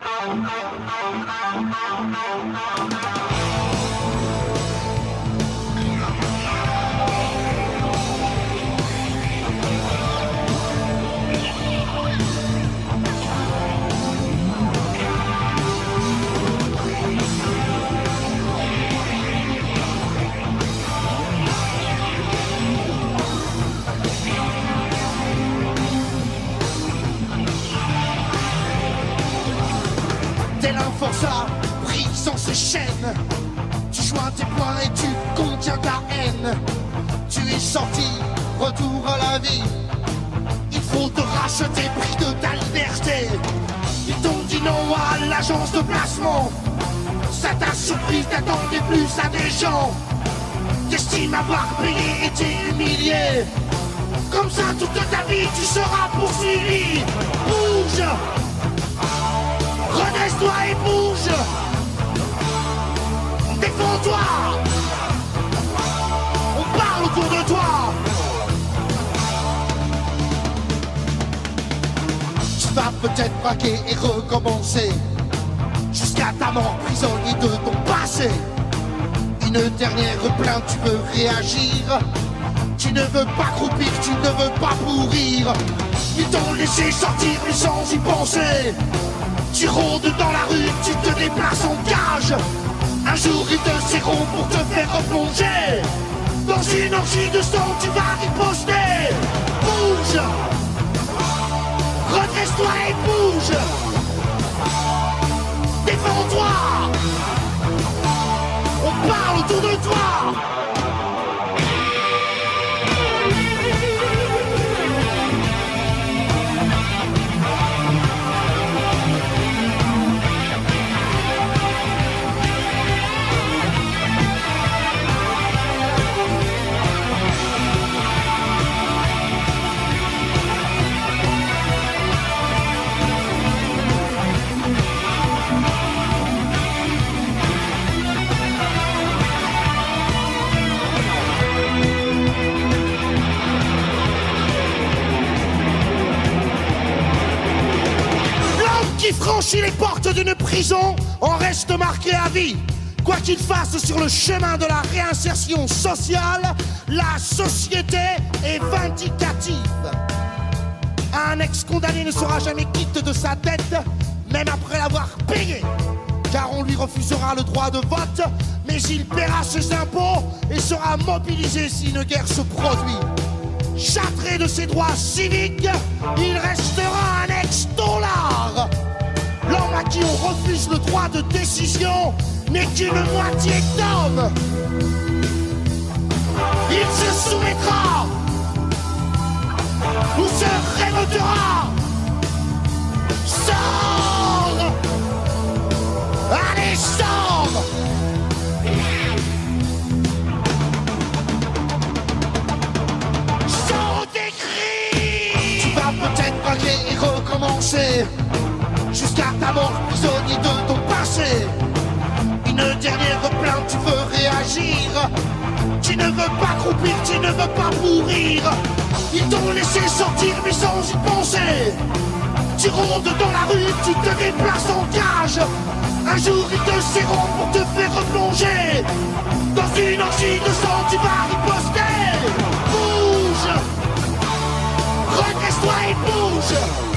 Tel un forçat pris sans ses chaînes, tu joins tes poings et tu contiens ta haine. Tu es sorti, retour à la vie. Il faut te racheter, prix de ta liberté. Ils t'ont dit non à l'agence de placement. Ça t'a surpris, t'attendais plus à des gens. T'estimes avoir payé et t'es humilié. Comme ça toute ta vie tu seras poursuivi. Bouge! Redresse-toi et bouge. Défends-toi. On parle autour de toi. Tu vas peut-être braquer et recommencer jusqu'à ta mort, prisonnier de ton passé. Une dernière plainte, tu veux réagir. Tu ne veux pas croupir, tu ne veux pas pourrir. Ils t'ont laissé sortir mais sans y penser. Tu rôdes dans la rue, tu te déplaces en cage. Un jour ils te serront pour te faire replonger. Dans une orgie de sang, tu vas riposter. Bouge. Redresse-toi et bouge. Défends-toi. On parle autour de toi. Qui franchit les portes d'une prison en reste marqué à vie. Quoi qu'il fasse sur le chemin de la réinsertion sociale, la société est vindicative. Un ex-condamné ne sera jamais quitte de sa dette, même après l'avoir payé. Car on lui refusera le droit de vote, mais il paiera ses impôts et sera mobilisé si une guerre se produit. Châtré de ses droits civiques, il restera un ex-dollar. L'homme à qui on refuse le droit de décision n'est qu'une moitié d'homme. Il se soumettra ou se révoltera. Sors! Allez, sors! Sors tes cris! Tu vas peut-être braquer et recommencer jusqu'à ta mort, prisonnier de ton passé. Une dernière plainte, tu veux réagir. Tu ne veux pas croupir, tu ne veux pas pourrir. Ils t'ont laissé sortir mais sans y penser. Tu rôdes dans la rue, tu te déplaces en cage. Un jour ils te serront pour te faire replonger. Dans une orgie de sang, tu vas riposter. Bouge. Redresse-toi et bouge.